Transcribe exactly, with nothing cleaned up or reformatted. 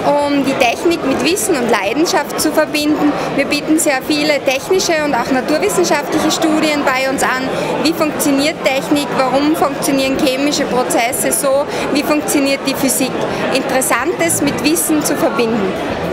um die Technik mit Wissen und Leidenschaft zu verbinden. Wir bieten sehr viele technische und auch naturwissenschaftliche Studien bei uns an. Wie funktioniert Technik? Warum funktionieren chemische Prozesse so? Wie funktioniert die Physik? Interessantes mit Wissen zu verbinden.